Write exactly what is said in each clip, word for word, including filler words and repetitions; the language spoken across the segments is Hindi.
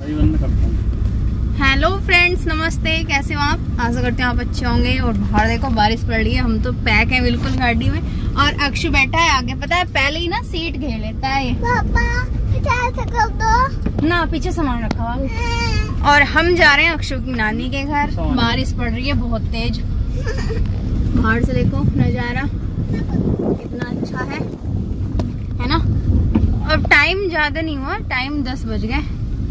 हेलो फ्रेंड्स, नमस्ते। कैसे हो आप? आशा करते हैं आप अच्छे होंगे। और बाहर देखो बारिश पड़ रही है, हम तो पैक हैं बिल्कुल गाड़ी में। और अक्षु बैठा है आगे, पता है पहले ही ना सीट घेर लेता है ये। पापा पीछे कर दो ना, पीछे सामान रखा हुआ। और हम जा रहे हैं अक्षु की नानी के घर। बारिश पड़ रही है बहुत तेज। बाहर से देखो नजारा कितना अच्छा है है ना। और टाइम ज्यादा नहीं हुआ, टाइम दस बज गए।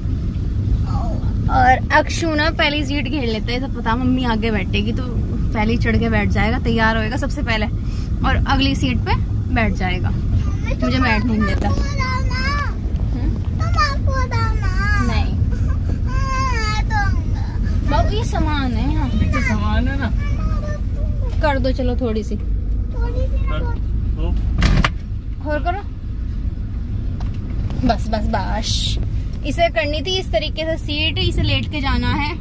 और अक्षु ना पहली सीट घेर लेते हैं, तो पता मम्मी आगे बैठेगी तो पहले चढ़ के बैठ जाएगा, तैयार होएगा सबसे पहले और अगली सीट पे बैठ जाएगा। मुझे बैठ नहीं देता। नहीं बाबू, ये सामान है यहाँ, सामान है ना, कर दो चलो थोड़ी सी और करो। बस बस बस इसे करनी थी इस तरीके से सीट, इसे लेट के जाना है।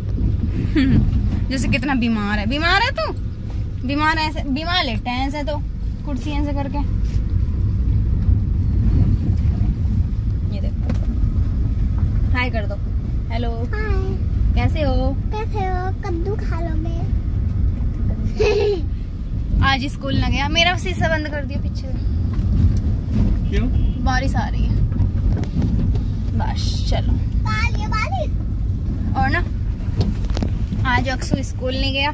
जैसे कितना बीमार है। बीमार है तू? बीमार है ऐसे, बीमार लेटे हैं ऐसे तो कुर्सी ऐसे करके। ये देखो, हाय कर दो। हेलो हाय, कैसे हो? कैसे हो? कद्दू खा लोगे? आज स्कूल न गया। मेरा शीशा बंद कर दिया पीछे। क्यों? बारिश आ रही है। बस चलो। और ना आज अक्षु स्कूल नहीं गया।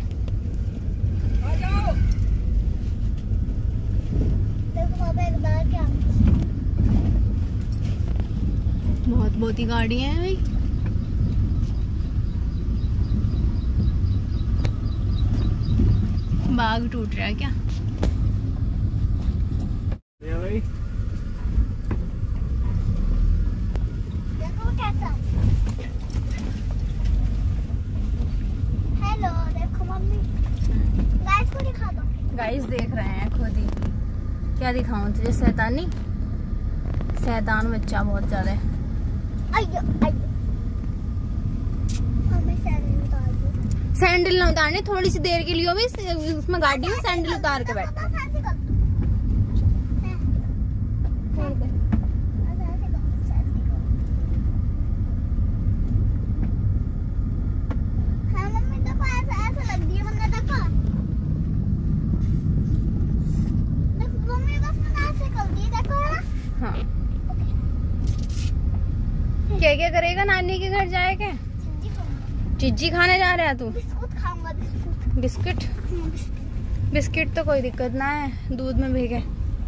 बहुत बहुत ही गाड़ियां हैं भाई। बाग टूट रहा है क्या? भाई हेलो, देखो मम्मी, गाइस को दिखा दो। गाइस देख रहे हैं खुद ही। क्या दिखाऊं तुझे? शैतानी, शैतान बच्चा बहुत ज्यादा है। अयो अयो, मम्मी सैंडल उतार दो। सैंडल ना उतारने, थोड़ी सी देर के लिए भी उसमें गाड़ी में सैंडल उतार के बैठ। हाँ, क्या क्या करेगा नानी के घर जाके? चिज्जी खाने जा रहा है तू? बिस्कुट खाऊंगा। Biscuit biscuit? बिस्किट तो कोई दिक्कत ना है, दूध में भीगे।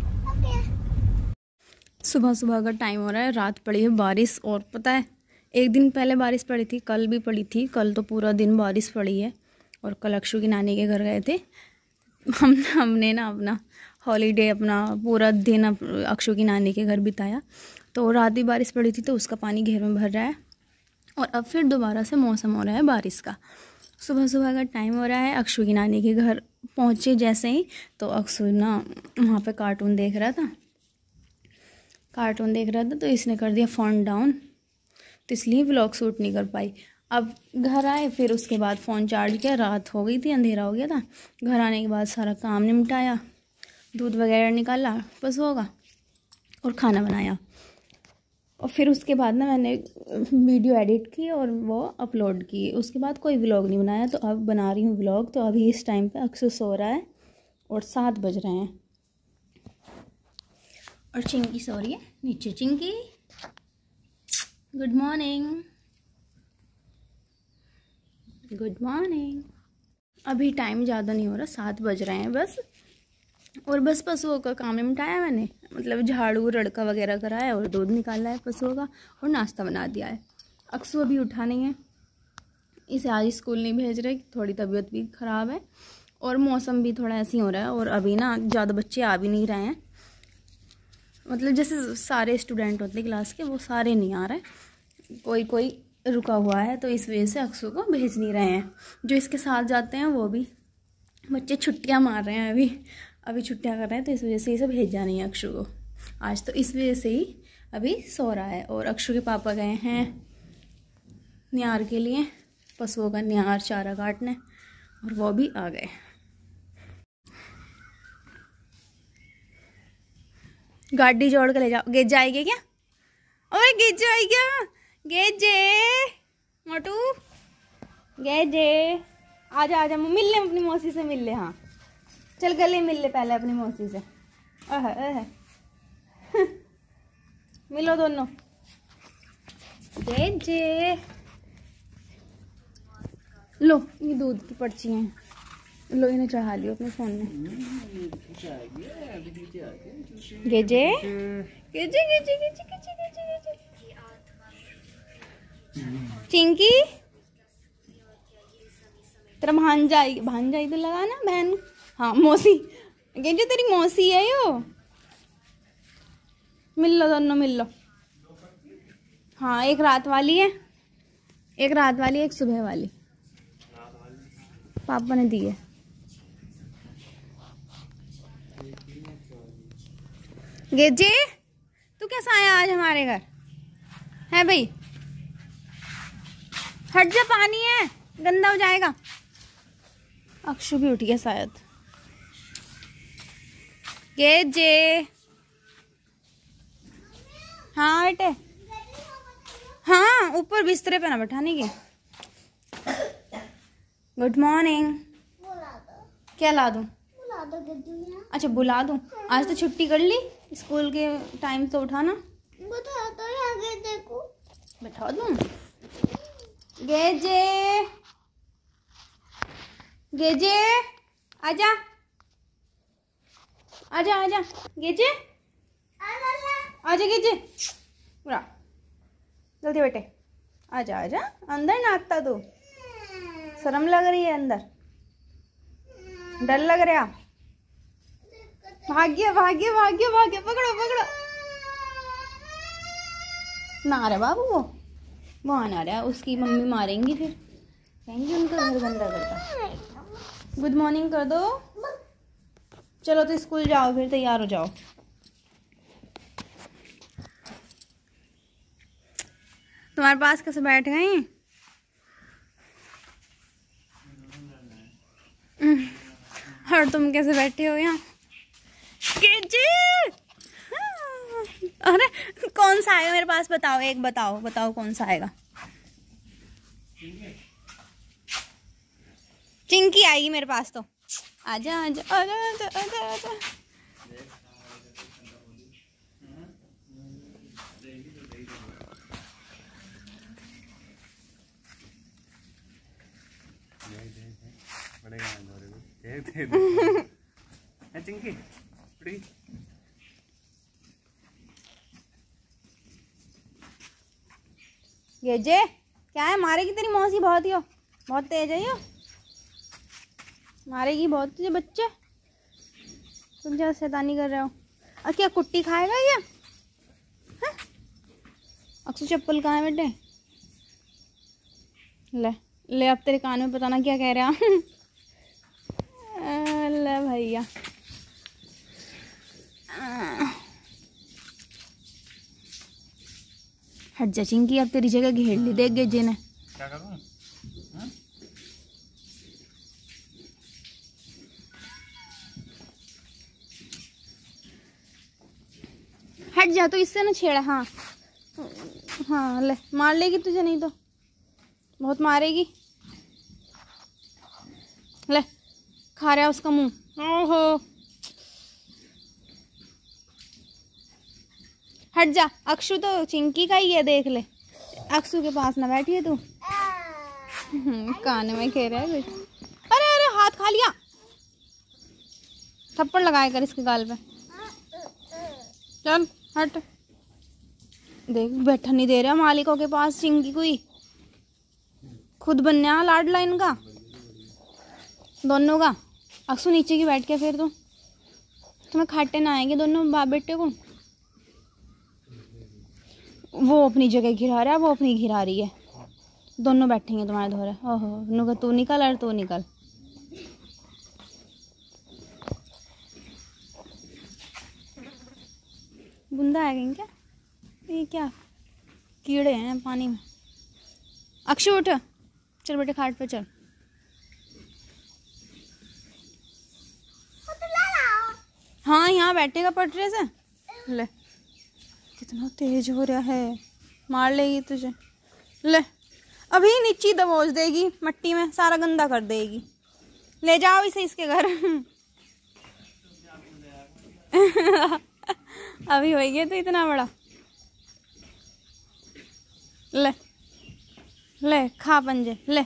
सुबह सुबह का टाइम हो रहा है, रात पड़ी है बारिश। और पता है एक दिन पहले बारिश पड़ी थी, कल भी पड़ी थी। कल तो पूरा दिन बारिश पड़ी है। और कल अक्षु की नानी के घर गए थे हम हमने ना अपना हॉलीडे, अपना पूरा दिन अक्षु की नानी के घर बिताया। तो रात भी बारिश पड़ी थी तो उसका पानी घेर में भर रहा है। और अब फिर दोबारा से मौसम हो रहा है बारिश का। सुबह सुबह का टाइम हो रहा है। अक्षु की नानी के घर पहुँचे जैसे ही तो अक्षु ना वहाँ पे कार्टून देख रहा था कार्टून देख रहा था तो इसने कर दिया फ़ोन डाउन, तो इसलिए व्लॉग शूट नहीं कर पाई। अब घर आए, फिर उसके बाद फ़ोन चार्ज किया। रात हो गई थी, अंधेरा हो गया था। घर आने के बाद सारा काम निपटाया, दूध वगैरह निकाला पशुओं का और खाना बनाया। और फिर उसके बाद ना मैंने वीडियो एडिट की और वो अपलोड की। उसके बाद कोई व्लॉग नहीं बनाया। तो अब बना रही हूँ व्लॉग। तो अभी इस टाइम पे अक्षु सो रहा है और सात बज रहे हैं और चिंकी सो रही है नीचे। Chinki good morning, good morning. अभी टाइम ज़्यादा नहीं हो रहा, सात बज रहे हैं बस। और बस पशुओं का काम निपटाया मैंने, मतलब झाड़ू रड़का वगैरह कराया और दूध निकाला है पशुओं का और नाश्ता बना दिया है। अक्षु अभी उठा नहीं है, इसे आज स्कूल नहीं भेज रहे, थोड़ी तबीयत भी ख़राब है और मौसम भी थोड़ा ऐसे ही हो रहा है। और अभी ना ज़्यादा बच्चे आ भी नहीं रहे हैं, मतलब जैसे सारे स्टूडेंट होते क्लास के वो सारे नहीं आ रहे, कोई कोई रुका हुआ है। तो इस वजह से अक्षु को भेज नहीं रहे हैं। जो इसके साथ जाते हैं वो भी बच्चे छुट्टियां मार रहे हैं, अभी अभी छुट्टियां कर रहे हैं। तो इस वजह से इसे भेजा नहीं है अक्षु को आज। तो इस वजह से ही अभी सो रहा है। और अक्षु के पापा गए हैं निहार के लिए, पशुओं का निहार चारा काटने, और वो भी आ गए। गाड़ी जोड़ के ले जाओ। गिर जाएगी क्या? अरे गिर जाएगी क्या? गेजे मोटू गेजे आजा आजा मिल ले अपनी मौसी से मिल ले। हाँ चल गले मिल ले पहले अपनी मौसी से। अह अह मिलो दोनों। गेजे लो ये दूध की पर्ची हैं, लो इन्हें चढ़ा लियो अपने फोन में। गेजे गेजे गेजे गेजे गेजे गेजे गेजे चिंकी तेरा भांजा आई भांजा इधर लगा ना बहन। हाँ मौसी गेजे तेरी मौसी है यो। मिल लो दोनों मिल लो। हाँ एक रात वाली है, एक रात वाली एक सुबह वाली पापा ने दी है। गेजे तू कैसा आया आज हमारे घर है भाई? हट जा पानी है गंदा हो जाएगा। अक्षु भी उठ गया शायद। गेजे हाँ बेटे हाँ ऊपर बिस्तरे पे ना बैठाने की। Good morning. क्या ला दूं? बुला दो गद्दी। अच्छा बुला दूं। आज तो छुट्टी कर ली स्कूल के टाइम तो उठाना। बता दो आगे देखो। बैठा दूं। गेजे गेजे आजा आजा आजा गेजे आजा गेजे पूरा जल्दी बेटे आजा आजा। अंदर नाचता तू, शर्म लग रही है अंदर, डर लग रहा। भाग्य भाग्य भाग्य भाग्य पकड़ो पकड़ो। ना रहा बाबू वो वो आना रहा, उसकी मम्मी मारेंगी फिर कहेंगी उनका घर गंदा करता। गुड मॉर्निंग कर दो। चलो तो स्कूल जाओ फिर तैयार हो जाओ। तुम्हारे पास कैसे बैठ गई? और तुम कैसे बैठे हो यहाँ? अरे कौन सा आएगा मेरे पास? बताओ एक बताओ बताओ कौन सा आएगा? चिंकी आएगी मेरे पास तो। आजा आजा आजा आजा आजा आजा। चिंकी ये जे क्या है? मारेगी तेरी मौसी बहुत ही हो, बहुत तेज है यो, मारेगी बहुत तुझे बच्चे। तुम क्या शैतानी कर रहे हो? और क्या कुट्टी खाएगा ये? अक्सू चप्पल कहाँ है बेटे? ले ले अब तेरे कान में पता ना क्या कह रहा। ले भैया हट जा चिंकी, अब तेरी जगह घेर ली देख गेजे ने। क्या करूं? हट जा, तो इससे ना छेड़ा। हाँ हाँ ले मार लेगी तुझे, नहीं तो बहुत मारेगी। ले खा रहा उसका मुंह। ओहो हट जा। अक्षु तो चिंकी का ही है, देख ले। अक्षु के पास ना बैठी है तू। कान में कह रहा है कुछ। अरे अरे हाथ खा लिया। थप्पड़ लगाया कर इसके गाल पे। चल हट। देख बैठा नहीं दे रहा मालिकों के पास चिंकी कोई। खुद बनने लाडला इनका दोनों का। अक्सू नीचे की बैठ के फिर तो तुम्हें खाटे ना आएंगे दोनों बाप बेटे को। वो अपनी जगह घिरा रहा है, वो अपनी घिरा रही है। दोनों बैठेंगे तुम्हारे धोरे। ओहो नुका तू निकल और तू निकल। बूंदा आ गई क्या? ये क्या कीड़े हैं पानी में? अक्षु उठ, चल बेटे खाट पे चल। हाँ यहाँ बैठेगा पटरे से। ले कितना तेज हो रहा है, मार लेगी तुझे। ले अभी नीचे दबोच देगी मट्टी में, सारा गंदा कर देगी। ले जाओ इसे इसके घर। अभी हो गया तो इतना बड़ा। ले ले खा पंजे ले।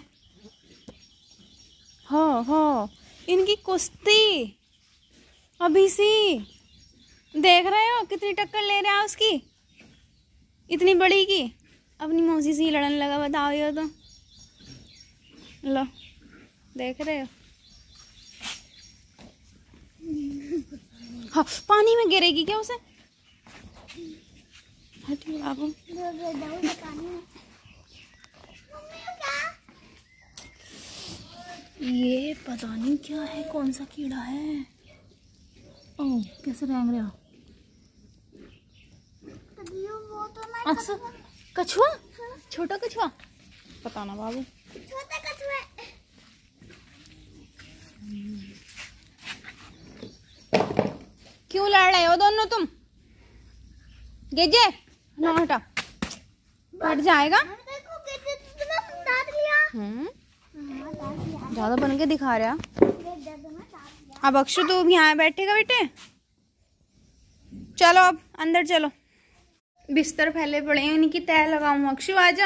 हो हो इनकी कुश्ती अभी सी देख रहे हो कितनी टक्कर ले रहा है उसकी, इतनी बड़ी की। अपनी मौसी से ही लड़न लगा, बताओ ये तो। लो देख रहे हो। हाँ पानी में गिरेगी क्या उसे? हटिए बाबू। ये पता नहीं क्या है, कौन सा कीड़ा है। ओह कैसे रेंग रहा। अक्सर कछुआ, छोटा कछुआ, पता ना बाबू। छोटा कछुआ। क्यों लड़ रहे हो दोनों तुम? गेजे ना हटा, हट जाएगा। देखो गेजे कितना दांत लिया। हम्म ज्यादा बन के दिखा रहा। अब अक्षु तू भी यहाँ बैठेगा बेटे? चलो अब अंदर चलो। बिस्तर फैले पड़े हैं, इनकी तह लगाऊं। अक्षु आजा।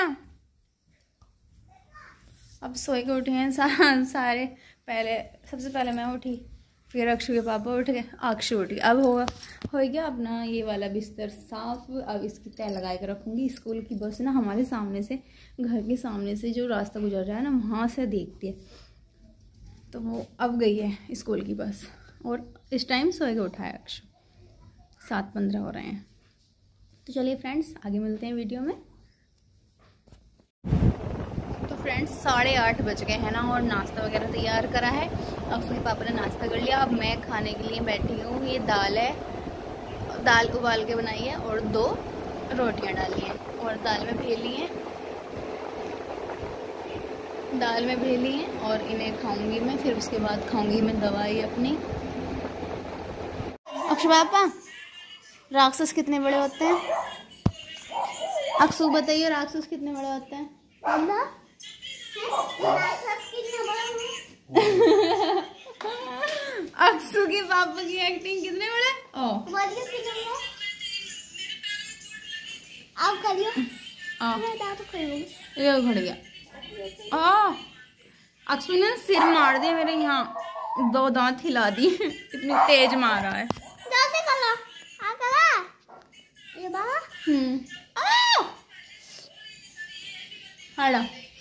अब सोए के उठे हैं सा, सारे। पहले सबसे पहले मैं उठी, फिर अक्षु के पापा उठ गए, अक्षु उठी। अब होगा हो गया अपना ये वाला बिस्तर साफ। अब इसकी तह लगा के रखूंगी। स्कूल की बस ना हमारे सामने से, घर के सामने से जो रास्ता गुजर रहा है ना, वहाँ से देखती है। तो वो अब गई है स्कूल की बस। और इस टाइम सोए के उठा है अक्षु। सात पंद्रह हो रहे हैं। तो चलिए फ्रेंड्स आगे मिलते हैं वीडियो में। तो फ्रेंड्स साढ़े आठ बज गए हैं ना, और नाश्ता वगैरह तैयार करा है। अक्षु के पापा ने नाश्ता कर लिया। अब मैं खाने के लिए बैठी हूँ। ये दाल है, दाल उबाल के बनाई है और दो रोटियां डाली हैं और दाल में भेली हैं, दाल में भेली हैं और इन्हें खाऊंगी मैं। फिर उसके बाद खाऊंगी मैं दवाई अपनी। अक्षु पापा राक्षस कितने बड़े होते हैं? अक्षु बताइए राक्षस कितने बड़े होते हैं? अक्षु के पापा की एक्टिंग कितने बड़े? ओ आप करियो। ये घड़ गया। आ अक्षु ने सिर मार दिया मेरे, यहाँ दो दांत हिला दिए। इतनी तेज मारा है। जल्दी कर लो। आ करा ये बाबा। हम्म हड़ा।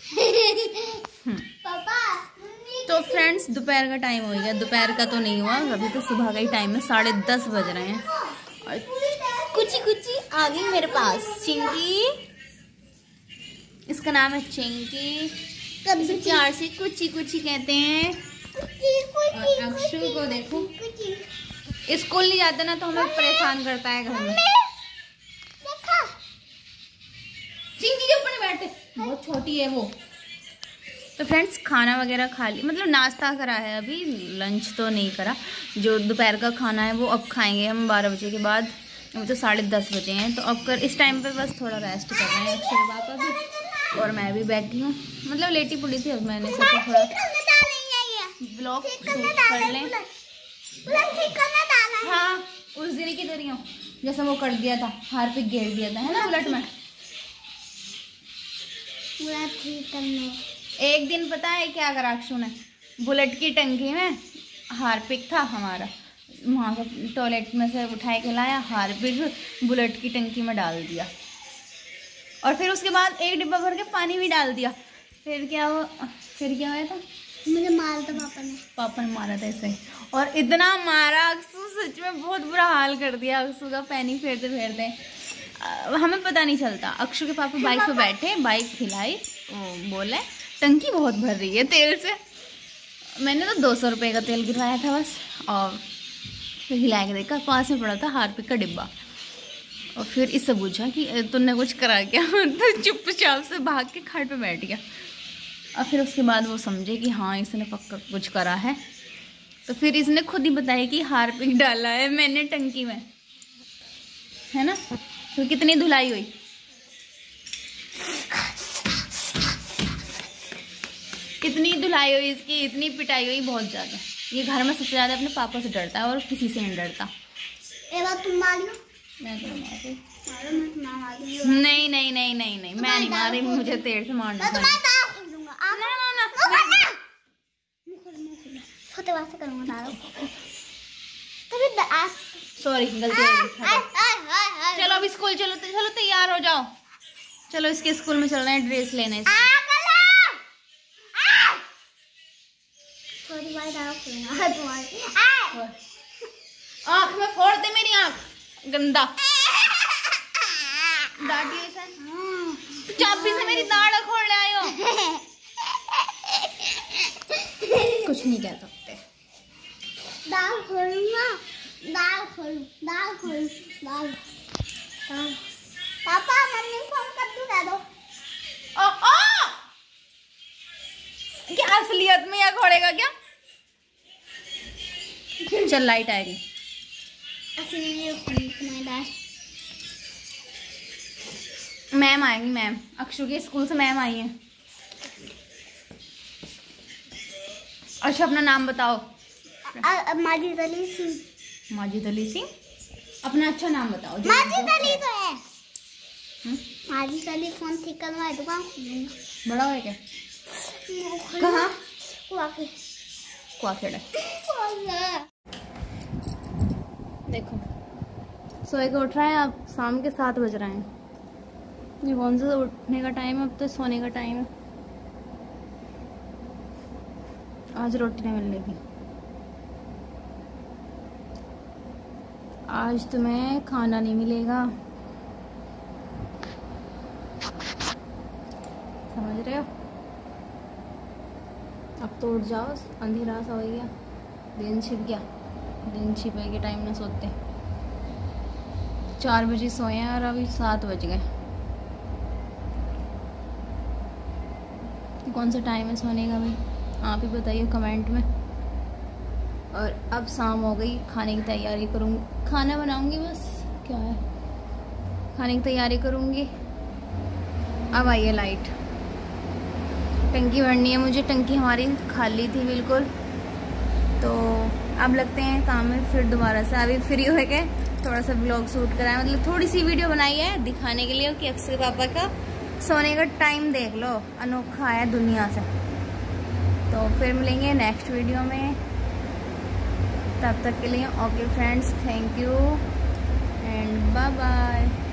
पापा तो फ्रेंड्स दोपहर का टाइम हो गया। दोपहर का तो नहीं हुआ अभी, तो सुबह का ही टाइम है। साढ़े दस बज रहे हैं और कुची कुची आ गई मेरे पास। चिंकी, इसका नाम है चिंकी। कभी प्यार से कुची कुची कहते हैं। और अक्षु को देखो, स्कूल नहीं जाता ना तो हमें परेशान करता है घर में। चिंकी के ऊपर नहीं बैठते, बहुत छोटी है वो। तो फ्रेंड्स खाना वगैरह खा लिया, मतलब नाश्ता करा है, अभी लंच तो नहीं करा। जो दोपहर का खाना है वो अब खाएंगे हम बारह बजे के बाद। अभी तो साढ़े दस बजे हैं, तो अब कर इस टाइम पे बस थोड़ा रेस्ट कर रहे हैं अक्षर पापा भी, और मैं भी बैठी हूँ। मतलब लेटी पुड़ी थी, अब मैंने सोचा थोड़ा ब्लॉग शूट कर लें। हाँ उस दिन की तरह हूँ जैसा वो कर दिया था, हार्पिक घेर दिया था, है ना बुलेट में। ठीक करने एक दिन पता है क्या करा अक्षु ने? बुलेट की टंकी में हार्पिक था हमारा, वहाँ से टॉयलेट में से उठाए के लाया, हार्पिक बुलेट की टंकी में डाल दिया। और फिर उसके बाद एक डिब्बा भर के पानी भी डाल दिया। फिर क्या हुआ? फिर क्या हुआ था? मुझे मारा था पापा ने। पापा ने मारा था ऐसे ही, और इतना मारा अक्षु, सच में बहुत बुरा हाल कर दिया अक्षु का। पैनी फेरते फेरते हमें पता नहीं चलता। अक्षु के पापा बाइक पे बैठे, बाइक हिलाई, बोले टंकी बहुत भर रही है तेल से। मैंने तो दो सौ रुपये का तेल गिरवाया था बस, और फिर हिला के देखा पास में पड़ा था हार्पिक का डिब्बा। और फिर इससे पूछा कि तुमने कुछ करा क्या? तो चुपचाप से भाग के खाट पे बैठ गया। और फिर उसके बाद वो समझे कि हाँ इसने पक्का कुछ करा है। तो फिर इसने खुद ही बताया कि हार्पिक डाला है मैंने टंकी में, है ना। तो कितनी धुलाई हुई। इतनी धुलाई हुई इसकी, इतनी पिटाई हुई, बहुत ज्यादा। ये घर में सबसे ज्यादा अपने पापा से डरता है और किसी से नहीं डरता। एक बार तुम मारियो। मैं तो मारूं। मारो मैं तुम्हारा मार दूंगी। नहीं नहीं नहीं नहीं नहीं मैं नहीं मारी, मुझे तेरे से मारना। मैं तुम्हारा दांत खोल दूंगा। आप ना ना ना मुंह खोल मुंह खोल। छोटे बात से करूंगा दांत। तभी दांत। सॉरी गलती हो गई। चलो अभी स्कूल चलो, चलो तैयार हो जाओ। चलो इसके स्कूल में चल रहे हैं ड्रेस लेने। थोड़ी बार दांत खोलूंगा तुम्हारी। आँख में फोड़ दे मेरी आँख, गंदा। डांटी ऐसा चाबी से मेरी दाढ़ खोल ले आयो। कुछ नहीं कह सकते। दाल खोलूंगा, दाल खोलूं, दाल खोलूं, दाल दाल। पापा मम्मी फोन कर दूं, दे दो। ओ ओ क्या असलियत में या खोलेगा क्या? चल लाइट आएगी। मैम आएंगी, मैम अक्षु के स्कूल से मैम आई है। अच्छा अपना नाम बताओ। माजिद अली सिंह। माजिद अली सिंह, अपना अच्छा नाम बताओ। माजिद अली तो है। माजिद अली फोन ठीक करवाए, दुकान खोलूंगा। बड़ा है क्या? कहाँ? वाकई क्वाखेड़ा। देखो सोए के उठ रहा है, अब शाम के सात बज रहे हैं। ये कौन सा उठने का टाइम है, अब तो सोने का टाइम है। आज रोटी नहीं मिलेगी, आज तुम्हें खाना नहीं मिलेगा, समझ रहे हो? अब तो उठ जाओ, अंधेरा सा हो गया, दिन छिप गया। दिन छिपे के टाइम ना सोते। चार बजे सोए हैं और अभी सात बज गए। कौन सा टाइम है सोने का भाई, आप ही बताइए कमेंट में। और अब शाम हो गई, खाने की तैयारी करूँगी, खाना बनाऊँगी बस, क्या है, खाने की तैयारी करूँगी। अब आई है लाइट, टंकी भरनी है मुझे, टंकी हमारी खाली थी बिल्कुल। तो अब लगते हैं काम में फिर दोबारा से। अभी फ्री हो गए, थोड़ा सा ब्लॉग शूट कराया, मतलब थोड़ी सी वीडियो बनाई है दिखाने के लिए कि अक्षय पापा का सोने का टाइम देख लो, अनोखा है दुनिया से। तो फिर मिलेंगे नेक्स्ट वीडियो में, तब तक के लिए okay friends, thank you and bye bye.